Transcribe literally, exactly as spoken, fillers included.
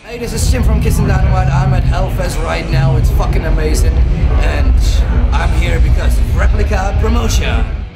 Hey, this is Jim from Kissin Dynamite. I'm at Hellfest right now. It's fucking amazing. And I'm here because of Replica promotion.